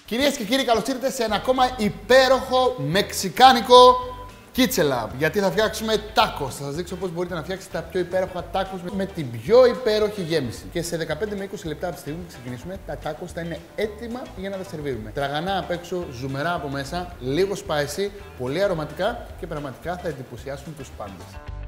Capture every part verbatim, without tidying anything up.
Κυρίες και κύριοι, καλώς ήρθατε σε ένα ακόμα υπέροχο μεξικάνικο Kitchen Lab. Γιατί θα φτιάξουμε τάκος. Θα σας δείξω πώς μπορείτε να φτιάξετε τα πιο υπέροχα τάκος με την πιο υπέροχη γέμιση. Και σε δεκαπέντε με είκοσι λεπτά από τη στιγμή που ξεκινήσουμε, τα τάκος θα είναι έτοιμα για να τα σερβίρουμε. Τραγανά απ' έξω, ζουμερά από μέσα, λίγο spicy, πολύ αρωματικά και πραγματικά θα εντυπωσιάσουν τους πάντες.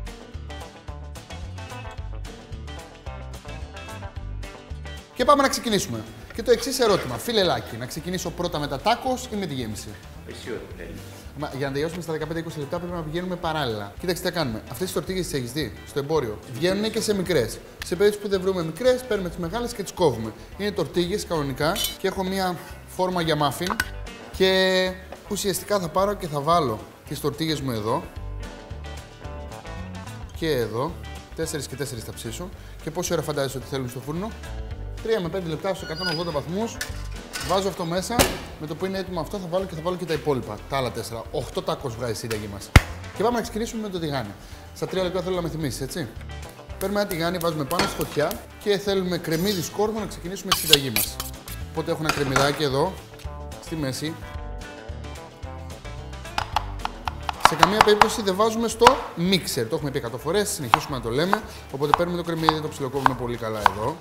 Και πάμε να ξεκινήσουμε. Και το εξής ερώτημα, φιλελάκι, να ξεκινήσω πρώτα με τα τάκος ή με τη γέμιση? Εσύ ό,τι θέλεις. Μα, για να τελειώσουμε στα δεκαπέντε με είκοσι λεπτά πρέπει να πηγαίνουμε παράλληλα. Κοίταξε τι θα κάνουμε. Αυτές τις τορτίγες τις έχεις δει στο εμπόριο. Βγαίνουν και σε μικρές. Σε περίπτωση που δεν βρούμε μικρές, παίρνουμε τις μεγάλες και τις κόβουμε. Είναι τορτίγες κανονικά και έχω μία φόρμα για μάφιν. Και ουσιαστικά θα πάρω και θα βάλω τις τορτίγες μου εδώ. Και εδώ. τέσσερα και τέσσερα θα ψήσω. Και πόση ώρα φαντάζεσαι ότι θέλουν στο φούρνο? τρία με πέντε λεπτά στους εκατόν ογδόντα βαθμούς. Βάζω αυτό μέσα. Με το που είναι έτοιμο αυτό θα βάλω και θα βάλω και τα υπόλοιπα. Τα άλλα τέσσερα. οκτώ τάκος βγάζει η σύνταγή μας. Και πάμε να ξεκινήσουμε με το τηγάνι. Στα τρία λεπτά θέλω να με θυμίσεις, έτσι. Παίρνουμε ένα τηγάνι, βάζουμε πάνω στη φωτιά και θέλουμε κρεμμύδι σκόρδο να ξεκινήσουμε τη συνταγή μας. Οπότε έχω ένα κρεμμυδάκι εδώ, στη μέση. Σε καμία περίπτωση δεν βάζουμε στο μίξερ. Το έχουμε πει εκατό φορές, συνεχίσουμε να το λέμε. Οπότε παίρνουμε το κρεμμύδι, το ψιλοκόβουμε πολύ καλά εδώ.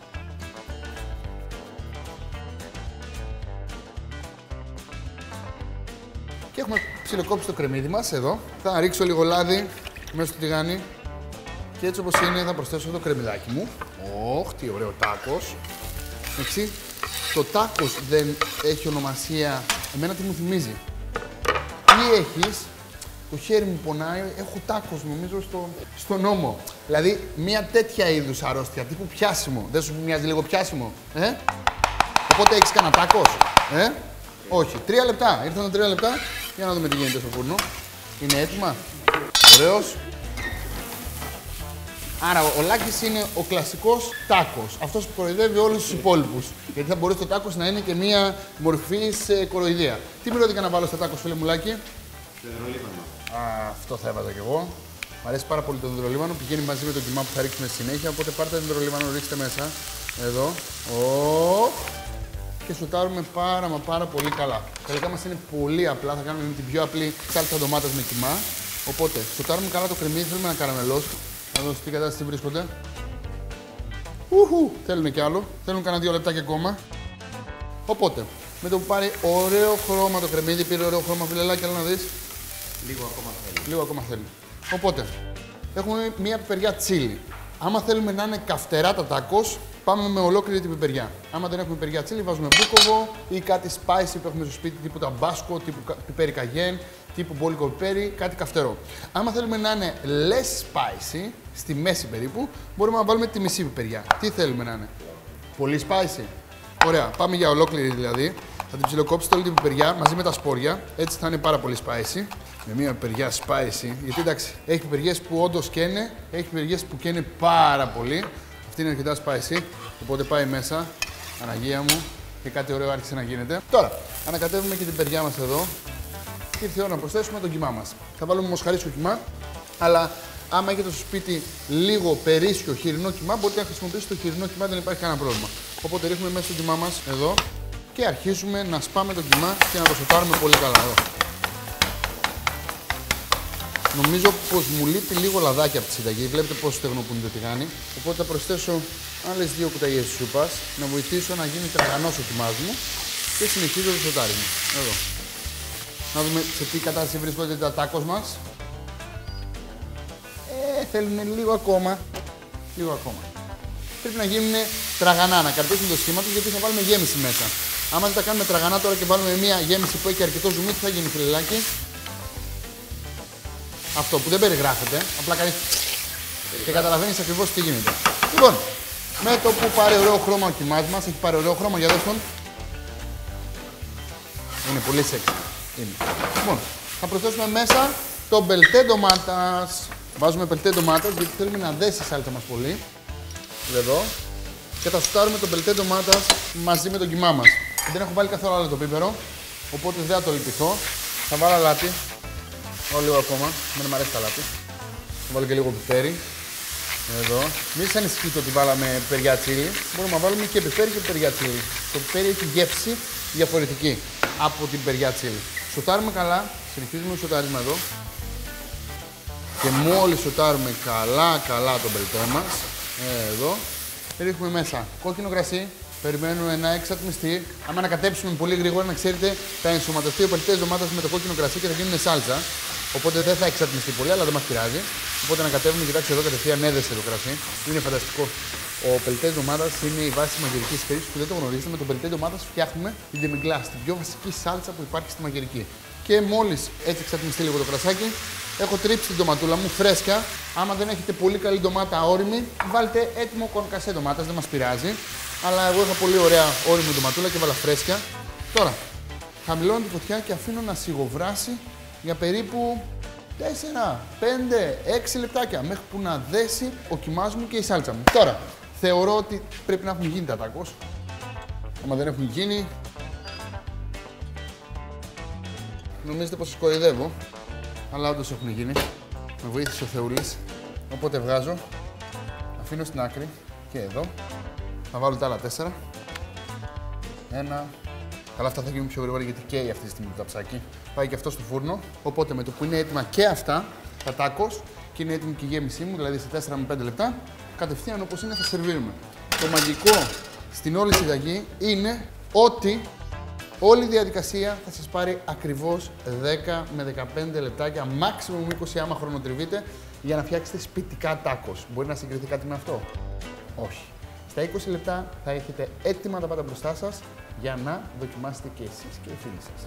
Και έχουμε ψιλοκόψει το κρεμμύδι μας εδώ. Θα ρίξω λίγο λάδι μέσα στο τηγάνι. Και έτσι όπως είναι θα προσθέσω το κρεμμυδάκι μου. Ωχ, τι ωραίο τάκος. Έτσι. Το τάκος δεν έχει ονομασία. Εμένα τι μου θυμίζει? Τι έχεις? Το χέρι μου πονάει, έχω τάκος νομίζω στο, στον ώμο. Δηλαδή μια τέτοια είδους αρρώστια, τύπου πιάσιμο. Δεν σου μοιάζει λίγο πιάσιμο? Ε? Οπότε έχεις κανένα τάκος? Ε? Όχι. Τρία λεπτά. Ήρθαν τα τρία λεπτά. Για να δούμε τι γίνεται στο φούρνο. Είναι έτοιμα. Ωραίος. Άρα ο Λάκης είναι ο κλασικός τάκος. Αυτός που κοροϊδεύει όλους τους υπόλοιπους. Γιατί θα μπορούσε το τάκος να είναι και μία μορφή σε κοροϊδία. Τι μυρωδικά να βάλω στα τάκος, φίλε μου Λάκη? Δεντρολίβανο. Α, αυτό θα έβαζα κι εγώ. Μ' αρέσει πάρα πολύ το δεντρολίβανο. Πηγαίνει μαζί με το κιμά που θα ρίξουμε στη συνέχεια. Οπότε πάρτε το δεντρολίβανο, ρίξτε μέσα. Εδώ. Oh. Και σουτάρουμε πάρα μα πάρα πολύ καλά. Τα υλικά μας είναι πολύ απλά, θα κάνουμε την πιο απλή σάλτσα ντομάτας με κιμά. Οπότε, σουτάρουμε καλά το κρεμμύδι, θέλουμε να καραμελώσουμε. Να δω στην κατάσταση βρίσκονται. Ουχου, θέλουν κι άλλο, θέλουν κανένα δύο λεπτάκια ακόμα. Οπότε, με το που πάρει ωραίο χρώμα το κρεμμύδι, πήρε ωραίο χρώμα, φιλελάκι, αλλά να δεις. Λίγο ακόμα θέλει. Λίγο ακόμα θέλει. Οπότε, έχουμε μία πιπεριά τσίλι. Άμα θέλουμε να είναι καυτερά τα τάκος, πάμε με ολόκληρη την πιπεριά. Άμα δεν έχουμε πιπεριά τσίλι, βάζουμε μπούκοβο ή κάτι spicy που έχουμε στο σπίτι, τύπου ταμπάσκο, τύπου πιπέρι καγέν, τύπου μπόλικο πιπέρι, κάτι καυτερό. Άμα θέλουμε να είναι less spicy, στη μέση περίπου, μπορούμε να βάλουμε τη μισή πιπεριά. Τι θέλουμε να είναι? Πολύ spicy. Ωραία, πάμε για ολόκληρη δηλαδή. Θα την ψιλοκόψετε όλη την πιπεριά μαζί με τα σπόρια. Έτσι θα είναι πάρα πολύ spicy. Με μια πιπεριά spicy. Γιατί εντάξει, έχει πιπεριές που όντως καίνε, έχει πιπεριές που καίνε πάρα πολύ. Αυτή είναι αρκετά spicy. Οπότε πάει μέσα. Αναγία μου. Και κάτι ωραίο άρχισε να γίνεται. Τώρα, ανακατεύουμε και την πιπεριά μας εδώ. Και ήρθε η ώρα να προσθέσουμε τον κιμά μας. Θα βάλουμε μοσχαρίσιο κιμά. Αλλά άμα έχετε στο σπίτι λίγο περίσσιο χοιρινό κιμά, μπορείτε να χρησιμοποιήσετε το χοιρινό κιμά, δεν υπάρχει κανένα πρόβλημα. Οπότε ρίχνουμε μέσα στο κιμά μας εδώ. Και αρχίζουμε να σπάμε το κιμά και να το σοτάρουμε πολύ καλά εδώ. Νομίζω πως μου λείπει λίγο λαδάκι από τη συνταγή. Βλέπετε πόσο στεγνό-που-είναι το τηγάνι. Οπότε θα προσθέσω άλλες δύο κουταλιές σούπας να βοηθήσω να γίνει τραγανός ο κιμάς μου και συνεχίζω το σοτάρισμα. Εδώ. Να δούμε σε τι κατάσταση βρίσκονται τα τάκος μας. Ε, θέλουν λίγο ακόμα. Λίγο ακόμα. Πρέπει να γίνουν τραγανά, να κρατήσουν το σχήμα τους γιατί θα βάλουμε γέμιση μέσα. Άμα δεν τα κάνουμε τραγανά τώρα και βάλουμε μια γέμιση που έχει αρκετό ζουμί, τι θα γίνει, φιλελάκι? Αυτό που δεν περιγράφεται, απλά κανείς και καταλαβαίνεις ακριβώς τι γίνεται. Λοιπόν, με το που πάρει ωραίο χρώμα ο κιμάς μας, έχει πάρει ωραίο χρώμα, για δες τον. Είναι πολύ σεξι. Είναι. Λοιπόν, θα προσθέσουμε μέσα το μπελτέ ντομάτας. Βάζουμε μπελτέ ντομάτας γιατί θέλουμε να δέσει η σάλτσα μας πολύ. Εδώ. Και θα σουτάρουμε το μπελτέ ντομάτας μαζί με τον κιμά μας. Δεν έχω βάλει καθόλου άλλο το πίπερο, οπότε δεν θα το λυπηθώ. Θα βάλω αλάτι. Όλο λίγο ακόμα, δεν μου αρέσει τα λάτι. Θα βάλω και λίγο πιπέρι. Εδώ. Μην σας ανησυχείτε ότι βάλαμε πιπεριά τσίλι. Μπορούμε να βάλουμε και πιπέρι και πιπεριά τσίλι. Το πιπέρι έχει γεύση διαφορετική. από την πιπεριά τσίλι. Σοτάρουμε καλά, συνεχίζουμε το σοτάρισμα εδώ. Και μόλις σοτάρουμε καλά καλά τον πελτέ μας, εδώ, ρίχνουμε μέσα κόκκινο κρασί, περιμένουμε να εξατμιστεί. Άμα ανακατέψουμε πολύ γρήγορα, να ξέρετε, θα ενσωματωθεί ο πελτές ντομάτας με το κόκκινο κρασί και θα γίνουν σάλτσα. Οπότε δεν θα εξατμιστεί πολύ, αλλά δεν μας πειράζει. Οπότε ανακατεύουμε, κοιτάξτε εδώ κατευθείαν έδεσε το κρασί. Είναι φανταστικό. Ο πελτές ντομάτας είναι η βάση της μαγειρικής χρήσης που δεν το γνωρίζετε. Με τον πελτέ ντομάτας φτιάχνουμε την demi-glace, την πιο βασική σάλτσα που υπάρχει στη μαγειρική. Και μόλις έτσι εξατμιστεί λίγο το κρασάκι, έχω τρίψει την ντοματούλα μου φρέσκα. Άμα δεν έχετε πολύ καλή ντομάτα όριμη, βάλτε έτοιμο κονκασέ ντομάτας, δεν μας πειράζει. Αλλά εγώ είχα πολύ ωραία όριμη ντοματούλα και βάλα φρέσκα. Τώρα, χαμηλώνω τη φωτιά και αφήνω να σιγοβράσει για περίπου τέσσερα, πέντε, έξι λεπτάκια μέχρι που να δέσει ο κιμάς μου και η σάλτσα μου. Τώρα, θεωρώ ότι πρέπει να έχουν γίνει τα τάκος. Άμα δεν έχουν γίνει, νομίζετε πως σας κοροϊδεύω, αλλά όντως έχουν γίνει. Με βοήθησε ο Θεούλης. Οπότε βγάζω, αφήνω στην άκρη και εδώ. Θα βάλω τα άλλα τέσσερα. Ένα. Καλά, αυτά θα γίνουν πιο γρήγορα γιατί καίει αυτή τη στιγμή το ταψάκι. Πάει και αυτό στο φούρνο. Οπότε με το που είναι έτοιμα και αυτά, τα τάκος, και είναι έτοιμη και η γέμισή μου, δηλαδή σε τέσσερα με πέντε λεπτά, κατευθείαν όπως είναι θα σερβίρουμε. Το μαγικό στην όλη συνταγή είναι ότι όλη η διαδικασία θα σας πάρει ακριβώς δέκα με δεκαπέντε λεπτάκια, maximum είκοσι άμα χρονοτριβείτε, για να φτιάξετε σπιτικά τάκος. Μπορεί να συγκριθεί κάτι με αυτό? Όχι. Στα είκοσι λεπτά θα έχετε έτοιμα τα πάντα μπροστά σας για να δοκιμάσετε και εσείς και οι φίλοι σας.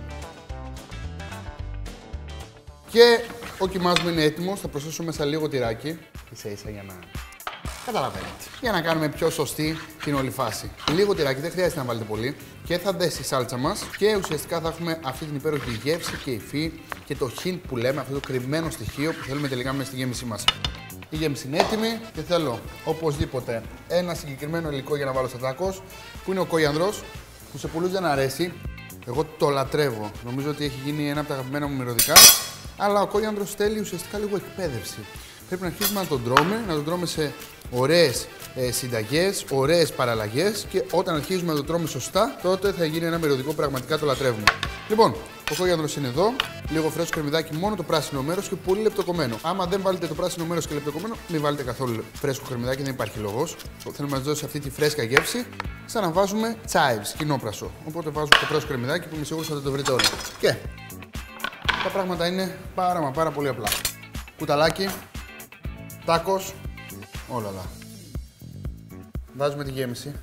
Και ο κιμάς μου είναι έτοιμος, θα προσθέσω μέσα λίγο τυράκι, ίσα ίσα για να καταλαβαίνετε. Για να κάνουμε πιο σωστή την όλη φάση. Λίγο τυράκι, δεν χρειάζεται να βάλετε πολύ και θα δέσει η σάλτσα μας και ουσιαστικά θα έχουμε αυτή την υπέροχη γεύση και υφή και το hint που λέμε, αυτό το κρυμμένο στοιχείο που θέλουμε τελικά μέσα στη γέμισή μας. Η γέμιση είναι έτοιμη και θέλω οπωσδήποτε ένα συγκεκριμένο υλικό για να βάλω στα τάκος, που είναι ο κόριανδρος, που σε πολλούς δεν αρέσει. Εγώ το λατρεύω. Νομίζω ότι έχει γίνει ένα από τα αγαπημένα μου μυρωδικά. Αλλά ο κόριανδρος θέλει ουσιαστικά λίγο εκπαίδευση. Πρέπει να αρχίσουμε να τον τρώμε, να τον τρώμε σε ωραίες ε, συνταγές, ωραίες παραλλαγές και όταν αρχίζουμε να το τρώμε σωστά, τότε θα γίνει ένα μυρωδικό που πραγματικά το λατρεύουμε. Λοιπόν, ο κόριανδρος είναι εδώ, λίγο φρέσκο κρεμμυδάκι, μόνο το πράσινο μέρος και πολύ λεπτοκομμένο. Άμα δεν βάλετε το πράσινο μέρος και λεπτοκομμένο, μην βάλετε καθόλου φρέσκο κρεμμυδάκι, δεν υπάρχει λόγος. Θέλουμε να μας δώσει αυτή τη φρέσκα γεύση, σαν να βάζουμε chives, κοινόπρασο. Οπότε βάζουμε το φρέσκο κρεμμυδάκι που είμαι σίγουρος θα το βρείτε όλοι. Και τα πράγματα είναι πάρα μα πάρα πολύ απλά. Κουταλάκι, τάκος, όλα όλα. Βάζουμε τη γέμιση.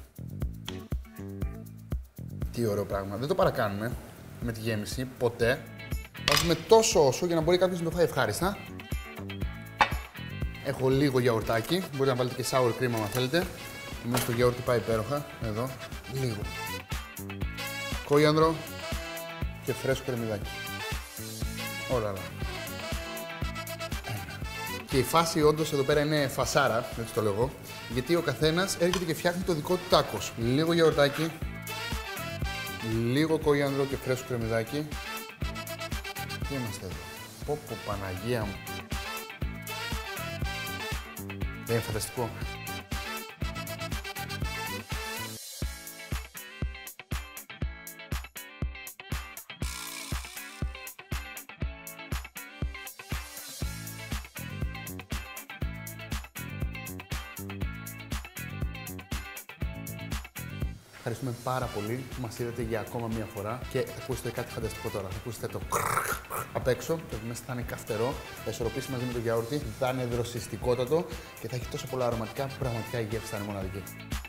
Τι ωραίο πράγμα. Δεν το παρακάνουμε με τη γέμιση, ποτέ. Βάζουμε τόσο όσο για να μπορεί κάποιος να το φάει ευχάριστα. Έχω λίγο γιαουρτάκι. Μπορείτε να βάλετε και sour cream αν θέλετε. Μέσα το γιαούρτι πάει υπέροχα. Εδώ. Λίγο. Κόριανδρο και φρέσκο κρεμμυδάκι. Όλα όλα. Και η φάση όντως εδώ πέρα είναι φασάρα, έτσι το λέγω, γιατί ο καθένας έρχεται και φτιάχνει το δικό του τάκος. Λίγο γιαουρτάκι, λίγο κόριανδρο και φρέσκο κρεμμυδάκι. Τι είμαστε εδώ. Πω πω Παναγία μου. Δεν είναι φανταστικό? Ευχαριστούμε πάρα πολύ που μας είδατε για ακόμα μία φορά και θα ακούσετε κάτι φανταστικό τώρα. Θα ακούσετε το απ' έξω, το μέσα θα είναι καυτερό, θα ισορροπήσει μαζί με το γιαούρτι, θα είναι δροσιστικότατο και θα έχει τόσο πολλά αρωματικά που πραγματικά η γεύση θα είναι μοναδική.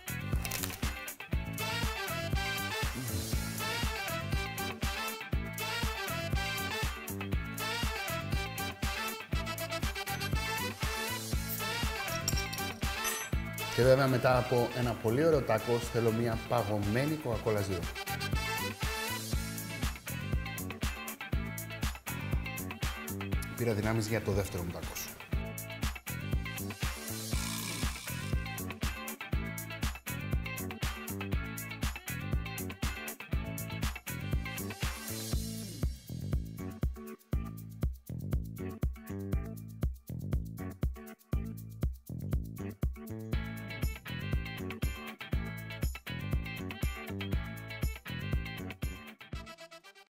Και βέβαια μετά από ένα πολύ ωραίο τάκος θέλω μια παγωμένη Coca-Cola Zero. Πήρα δυνάμεις για το δεύτερο μου τάκος.